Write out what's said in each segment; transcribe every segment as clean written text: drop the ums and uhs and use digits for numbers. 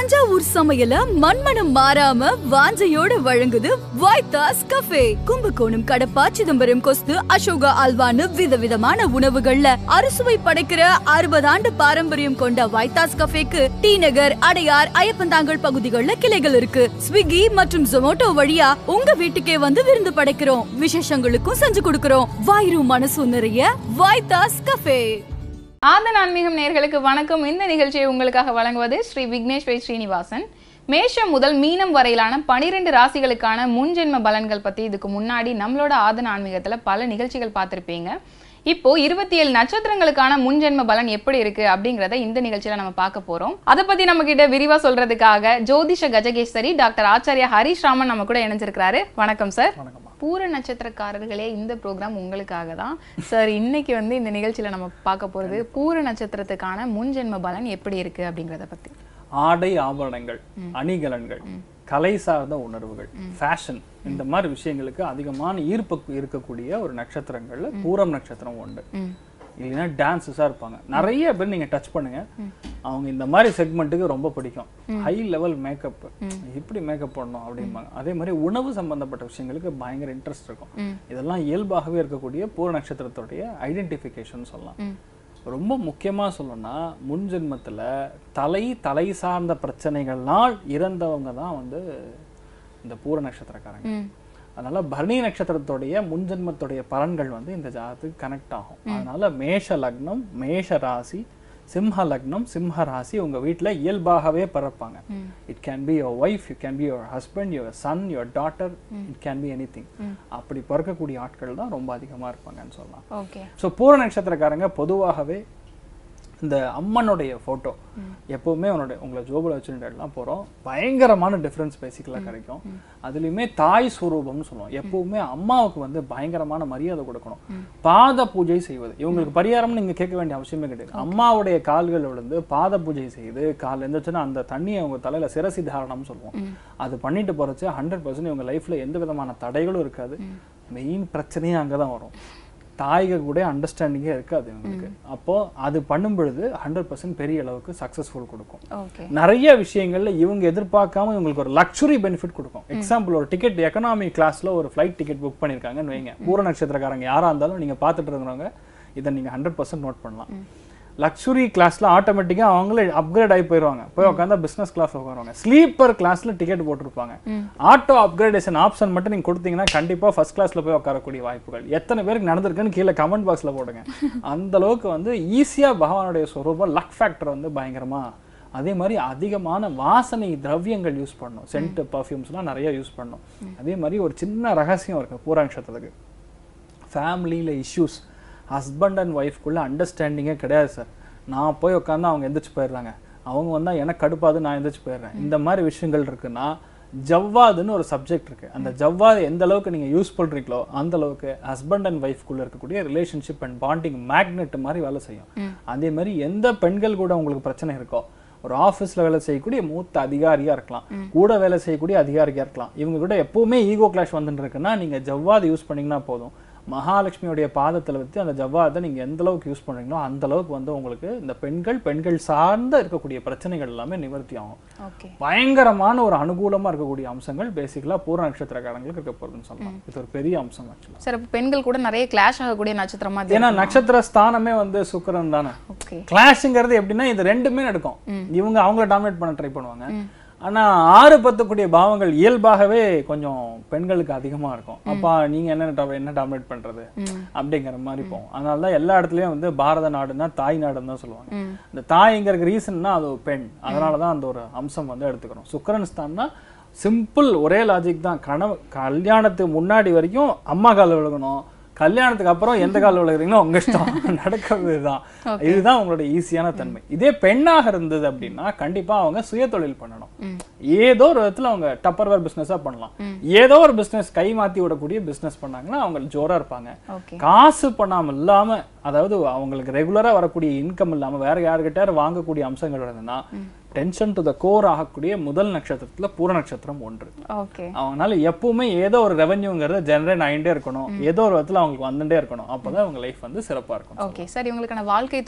தஞ்சாவூர் சமையல மண்மனம் மாறாம வாஞ்சையோட வழங்குது வைத்தாஸ் கஃபே. கும்பகோணம், கடப்பா, சிதம்பரம், கொஸ்து, அசோகா அல்வான்னு விதவிதமான உணவுகள்ல அறுசுவை படைக்கிற 60 ஆண்டு பாரம்பரியம் கொண்ட வைத்தாஸ் கஃபேக்கு டி நகர், அடையார், ஐயப்பந்தாங்கல் பகுதிகள்ல கிளைகள் இருக்கு. ஸ்விக்கி மற்றும் ஜொமோட்டோ வழியா உங்க வீட்டுக்கே வந்து விருந்து படைக்கிறோம். விசேஷங்களுக்கும் செஞ்சு கொடுக்கிறோம். வயிறும் மனசும் நிறைய வைத்தாஸ் கஃபே. ஆதன் ஆன்மீகம் நேயர்களுக்கு வணக்கம். இந்த நிகழ்ச்சியை உங்களுக்காக வழங்குவது ஸ்ரீ விக்னேஸ்வரி ஸ்ரீனிவாசன். மேஷம் முதல் மீனம் வரையிலான 12 ராசிகளுக்கான முன்ஜென்ம பலன்கள் பத்தி இதுக்கு முன்னாடி நம்மளோட ஆதன் ஆன்மீகத்துல பல நிகழ்ச்சிகள் பார்த்திருப்பீங்க. இப்போ 27 நட்சத்திரங்களுக்கான முன்ஜென்ம பலன் எப்படி இருக்கு அப்படிங்கறத இந்த நிகழ்ச்சியில நம்ம பார்க்க போறோம். அதை பத்தி நம்ம கிட்ட விரிவா சொல்றதுக்காக ஜோதிஷ கஜகேஸ்வரி டாக்டர் ஆச்சாரியா ஹரிஷ் ராமன் நம்ம கூட இணைஞ்சிருக்காரு. வணக்கம் சார். பூர நட்சத்திரக்காரர்களே, இந்த ப்ரோக்ராம் உங்களுக்காக தான் சார். இன்னைக்கு இந்த நிகழ்ச்சியில நம்ம பார்க்க போறது பூர நட்சத்திரத்துக்கான முன்ஜென்ம பலன் எப்படி இருக்கு அப்படிங்கறத பத்தி. ஆடை ஆபரணங்கள், அணிகலன்கள், கலை சார்ந்த உணர்வுகள், ஃபேஷன், இந்த மாதிரி விஷயங்களுக்கு அதிகமான ஈர்ப்பு இருக்கக்கூடிய ஒரு நட்சத்திரங்கள்ல பூரம் நட்சத்திரம் உண்டு. இல்லைன்னா டான்ஸஸா இருப்பாங்க. நிறைய பேர் நீங்க டச் பண்ணுங்க, அவங்க இந்த மாதிரி செக்மெண்ட்டுக்கு ரொம்ப பிடிக்கும். ஹை லெவல் மேக்கப், எப்படி மேக்கப் பண்ணணும் அப்படிம்பாங்க. அதே மாதிரி உணவு சம்பந்தப்பட்ட விஷயங்களுக்கு பயங்கர இன்ட்ரெஸ்ட் இருக்கும். இதெல்லாம் இயல்பாகவே இருக்கக்கூடிய பூர நட்சத்திரத்துடைய ஐடென்டிஃபிகேஷன் சொல்லலாம். ரொம்ப முக்கியமா சொல்லணும்னா, முன் ஜென்மத்துல தலை சார்ந்த பிரச்சனைகள்னால் இறந்தவங்க தான் இந்த பூர நட்சத்திரக்காரங்க. அதனால பரணி நட்சத்திரத்துடைய முன்ஜென்மத்துடைய பலன்கள் இந்த ஜாதகத்துக்கு கனெக்ட் ஆகும். அதனால மேஷ லக்னம், மேஷ ராசி, சிம்ஹ லக்னம், சிம்ஹ ராசி உங்க வீட்டுல இயல்பாகவே பிறப்பாங்க. It can be your wife, you can be your husband, your son, your daughter, it can be anything. அப்படி பிறக்கக்கூடிய ஆட்கள் தான் ரொம்ப அதிகமா இருப்பாங்கன்னு சொல்லலாம். ஸோ பூர நட்சத்திரக்காரங்க பொதுவாகவே இந்த அம்மனுடைய போட்டோ எப்பவுமே உங்களை ஜோபில் வச்சுட்டுலாம் போறோம். பயங்கரமான டிஃபரன்ஸ் பேசிக்கலா கிடைக்கும். அதுலயுமே தாய் ஸ்வரூபம்னு சொல்லுவோம். எப்பவுமே அம்மாவுக்கு பயங்கரமான மரியாதை கொடுக்கணும். பாத பூஜை செய்வது இவங்களுக்கு பரிகாரம்னு நீங்க கேட்க வேண்டிய அவசியமே கிடையாது. அம்மாவுடைய கால்கள் விழுந்து பாத பூஜை செய்து கால் எழுந்துச்சுன்னா அந்த தண்ணியை அவங்க தலையில சிரசி தாரணம்னு சொல்லுவோம். அது பண்ணிட்டு போறச்சு 100% இவங்க லைஃப்ல எந்த விதமான தடைகளும் இருக்காது. மெயின் பிரச்சனையே அங்கதான் வரும். தாய்க கூட அண்டர்ஸ்டாண்டிங்கே இருக்காது இவங்களுக்கு. அப்போ அது பண்ணும் பொழுது 100% பெரிய அளவுக்கு சக்சஸ்ஃபுல் கொடுக்கும். நிறைய விஷயங்கள்ல இவங்க எதிர்பார்க்காம இவங்களுக்கு ஒரு லக்ஸுரி பெனிஃபிட் கொடுக்கும். எக்ஸாம்பிள், ஒரு டிக்கெட் எக்கனாமி கிளாஸ்ல ஒரு ஃபிளைட் டிக்கெட் புக் பண்ணிருக்காங்கன்னு வைங்க. பூர நட்சத்திரக்காரங்க யாரா இருந்தாலும் நீங்க பார்த்துட்டு இருக்கிறவங்க இதை நீங்க 100% நோட் பண்ணலாம். லக்ஸுரி கிளாஸ்ல ஆட்டோமேட்டிக்கா அவங்களே அப்கிரேட் ஆகி போயிருவாங்க. போய் உட்காந்தா பிசினஸ் கிளாஸ் உட்காருவாங்க. ஸ்லீப்பர் கிளாஸ்ல டிக்கெட் போட்டிருப்பாங்க. ஆட்டோ அப்கிரேடேஷன் ஆப்ஷன் மட்டும் நீங்க கொடுத்தீங்கன்னா கண்டிப்பா ஃபர்ஸ்ட் கிளாஸ்ல போய் உட்காரக்கூடிய வாய்ப்புகள் எத்தனை பேருக்கு நடந்திருக்குன்னு கீழே கமெண்ட் பாக்ஸ்ல போடுங்க. அந்த அளவுக்கு ஈஸியா பகவானுடைய ஸ்வரூபம் லக் ஃபேக்டர் பயங்கரமா. அதே மாதிரி அதிகமான வாசனை திரவியங்கள் யூஸ் பண்ணணும். சென்ட், பர்ஃப்யூம்ஸ்லாம் நிறைய யூஸ் பண்ணணும். அதே மாதிரி ஒரு சின்ன ரகசியம் இருக்கு பூர நட்சத்திரத்துக்கு. ஃபேமிலியில இஷ்யூஸ், ஹஸ்பண்ட் அண்ட் ஒய்ஃப்குள்ள அண்டர்ஸ்டாண்டிங்கே கிடையாது சார். நான் போய் உட்காந்து அவங்க எந்திரிச்சு போயிடுறாங்க, அவங்க வந்தால் எனக்கு கடுப்பாது, நான் எந்திரிச்சு போயிடுறேன். இந்த மாதிரி விஷயங்கள் இருக்குன்னா ஜவ்வாதுன்னு ஒரு சப்ஜெக்ட் இருக்கு. அந்த ஜவ்வாது எந்த அளவுக்கு நீங்க யூஸ் பண்றீங்களோ அந்த அளவுக்கு ஹஸ்பண்ட் அண்ட் ஒய்ஃப்குள்ள இருக்கக்கூடிய ரிலேஷன்ஷிப் அண்ட் பாண்டிங் மேக்னெட் மாதிரி வேலை செய்யும். அதே மாதிரி எந்த பெண்கள் கூட உங்களுக்கு பிரச்சனை இருக்கோ, ஒரு ஆஃபீஸ்ல வேலை செய்யக்கூடிய மூத்த அதிகாரியா இருக்கலாம், கூட வேலை செய்யக்கூடிய அதிகாரியா இருக்கலாம், இவங்க கூட எப்பவுமே ஈகோ கிளாஷ் வந்துட்டு இருக்குன்னா நீங்க ஜவ்வாது யூஸ் பண்ணீங்கன்னா போதும். மகாலட்சுமியோடைய பாதத்துல வச்சு அந்த ஜவ்வாதை நீங்க எந்த அளவுக்கு யூஸ் பண்றீங்களோ அந்த அளவுக்கு உங்களுக்கு இந்த பெண்கள் சார்ந்த இருக்கக்கூடிய பிரச்சனைகள் எல்லாமே நிவர்த்தி ஆகும். பயங்கரமான ஒரு அனுகூலமா இருக்கக்கூடிய அம்சங்கள் பேசிக்கலா பூர நட்சத்திரக்காரங்களுக்கு இருக்க போறதுன்னு சொல்லலாம். இது ஒரு பெரிய அம்சம் ஆக்சுவலா. சார், பெண்கள் கூட நிறைய கிளாஷ் ஆகக்கூடிய நட்சத்திரமா, ஏன்னா நட்சத்திர ஸ்தானமே சுக்கிரன் தானே. கிளாஷ்ங்கிறது எப்படின்னா இது ரெண்டுமே நடக்கும். இவங்க அவங்கள டாமினேட் பண்ண ட்ரை பண்ணுவாங்க. ஆனா 6, 10 கூடிய பாவங்கள் இயல்பாகவே கொஞ்சம் பெண்களுக்கு அதிகமா இருக்கும். அப்பா நீங்க என்ன டாமினேட் பண்றது அப்படிங்கிற மாதிரி போகும். அதனாலதான் எல்லா இடத்துலயும் பாரத நாடுன்னா தாய் நாடுன்னு தான் சொல்லுவாங்க. இந்த தாய்ங்கிற ரீசன்னா அது ஒரு பெண். அதனாலதான் அந்த ஒரு அம்சம் எடுத்துக்கிறோம். சுக்கிரன் ஸ்தான்னா சிம்பிள், ஒரே லாஜிக் தான். கல்யாணத்துக்கு முன்னாடி வரைக்கும் அம்மா கால விழுகணும், கல்யாணத்துக்கு அப்புறம் எந்த கால விழுகிறீங்களோ உங்க இஷ்டம், நடக்கிறதுதான். இதுதான் உங்களோட ஈஸியான தன்மை. இதே பெண்ணாக இருந்தது அப்படின்னா கண்டிப்பா அவங்க சுய தொழில் பண்ணணும். ஏதோ ஒரு விதத்துல அவங்க டப்பர்வேர் பிசினஸா பண்ணலாம். ஏதோ ஒரு பிசினஸ் கை மாத்தி விடக்கூடிய பிசினஸ் பண்ணாங்கன்னா அவங்க ஜோரா இருப்பாங்க. காசு பண்ணாம இல்லாம, அதாவது அவங்களுக்கு ரெகுலரா வரக்கூடிய இன்கம் இல்லாம வேற யாருக்கிட்ட வாங்கக்கூடிய அம்சங்கள் இருந்ததுன்னா டென்ஷன் டு த கோர் ஆகக்கூடிய முதல் நட்சத்திரத்துல பூர நட்சத்திரம் ஒன்று. அவங்களால எப்பவுமே ஏதோ ஒரு ரெவென்யூங்கிறத ஜெனரேட் ஆகிட்டே இருக்கணும். ஏதோ ஒரு விதத்துல அவங்களுக்கு வந்துட்டே இருக்கணும். அப்பதான் அவங்க லைஃப் சிறப்பா இருக்கும். ஓகே சார், இவங்களுக்கான வாழ்க்கை துணை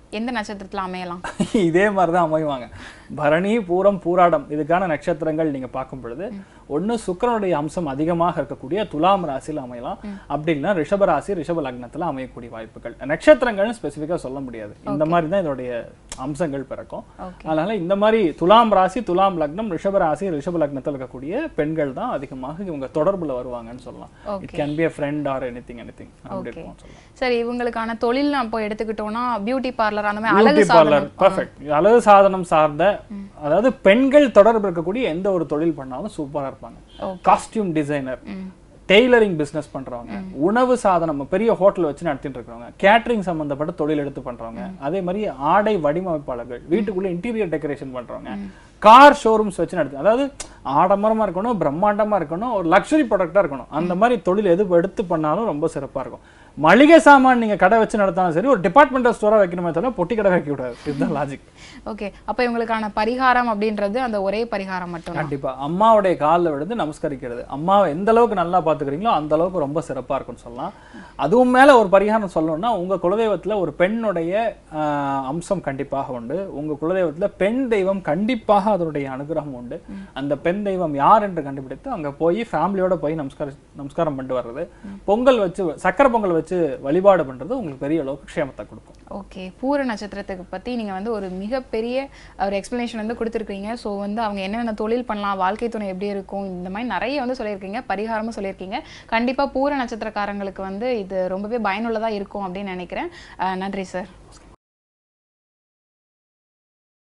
எந்த நட்சத்திரத்துல அமையலாம்? இதே மாதிரி தான் அமைவாங்க. பரணி, பூரம், பூராடம் இதுக்கான நட்சத்திரங்கள் நீங்க பார்க்கும் பொழுது ஒண்ணு சுக்கிரனுடைய அம்சம் அதிகமாக இருக்கக்கூடிய துலாம் ராசியில் அமையலாம். அப்படி இல்லைன்னா ரிஷப ராசி, ரிஷப லக்னத்துல அமையக்கூடிய வாய்ப்புகள். நட்சத்திரங்கள்னு ஸ்பெசிஃபிக்கா சொல்ல முடியாது. இந்த மாதிரி தான் இதோடைய அம்சங்கள் பிறக்கும். அதனால இந்த மாதிரி துலாம் ராசி, துலாம் லக்னம், ரிஷப ராசி, ரிஷப லக்னத்தில் இருக்கக்கூடிய பெண்கள் தான் அதிகமாக இவங்க தொடர்புல வருவாங்கன்னு சொல்லலாம். It can be a friend or anything அப்படி இருக்கும் சொல்லலாம். சரி, இவங்களுக்கான தொழில் அப்போ எடுத்துக்கிட்டோம்னா பியூட்டி பார்லர் அந்த மாதிரி அழகு சாதனம். பெர்ஃபெக்ட். அழகு சாதனம் சார்ந்த, அதாவது பெண்கள் தொடர்பு இருக்கக்கூடிய எந்த ஒரு தொழில் பண்ணாலும் சூப்பரா இருப்பாங்க. காஸ்டியூம் டிசைனர், டெய்லரிங் பிசினஸ் பண்றவங்க, உணவு சாதனம் பெரிய ஹோட்டல் வச்சு நடத்திட்டு இருக்கிறவங்க, கேட்டரிங் சம்பந்தப்பட்ட தொழில் எடுத்து பண்றவங்க, அதே மாதிரி ஆடை வடிவமைப்பாளர்கள், வீட்டுக்குள்ள இன்டீரியர் டெக்கரேஷன் பண்றவங்க, கார் ஷோரூம்ஸ் வச்சு நடத்து, அதாவது ஆடம்பரமா இருக்கணும், பிரம்மாண்டமா இருக்கணும், ஒரு லக்ஸரி ப்ராடக்டா இருக்கணும். அந்த மாதிரி தொழில் எது எடுத்து பண்ணாலும் ரொம்ப சிறப்பா இருக்கும். மளிகை சாமான் நீங்க கடை வச்சு நடத்தாலும் சரி, ஒரு டிபார்ட்மெண்டல் ஸ்டோரா வைக்கணுமே தவிர பொட்டி கடை வைக்க கூடாது. இதுதான் லாஜிக். ஓகே, அப்ப இவங்களுக்கான பரிகாரம் அப்படின்றது அந்த ஒரே பரிகாரம் மட்டும்? கண்டிப்பா அம்மாவுடைய காலில் விழுந்து நமஸ்கரிக்கிறது. அம்மாவை எந்த அளவுக்கு நல்லா பாத்துக்கிறீங்களோ அந்த அளவுக்கு ரொம்ப சிறப்பா இருக்கும்னு சொல்லலாம். அதுவும் மேல ஒரு பரிகாரம் சொல்லணும்னா, உங்க குலதெய்வத்துல ஒரு பெண்ணுடைய அம்சம் கண்டிப்பாக உண்டு. உங்க குலதெய்வத்துல பெண் தெய்வம் கண்டிப்பாக அதனுடைய அனுகிரகம் உண்டு. அந்த பெண் தெய்வம் யார் என்று கண்டுபிடித்து அங்க போய் ஃபேமிலியோட போய் நமஸ்காரம் பண்ணிட்டு வர்றது, பொங்கல் வச்சு சக்கரை பொங்கல் வச்சு வழிபாடு பண்றது உங்களுக்கு பெரிய அளவுக்கு க்ஷேமத்தை கொடுக்கும். ஓகே, பூர நட்சத்திரத்துக்கு பத்தி நீங்க ஒரு மிகப்பெரிய ஒரு எக்ஸ்பிளனேஷன் கொடுத்துருக்கீங்க. ஸோ அவங்க என்னென்ன தொழில் பண்ணலாம், வாழ்க்கை துணை எப்படி இருக்கும், இந்த மாதிரி நிறைய சொல்லியிருக்கீங்க, பரிகாரமும் சொல்லியிருக்கீங்க. கண்டிப்பா பூர நட்சத்திரக்காரங்களுக்கு இது ரொம்பவே பயனுள்ளதா இருக்கும் அப்படின்னு நினைக்கிறேன். நன்றி சார்.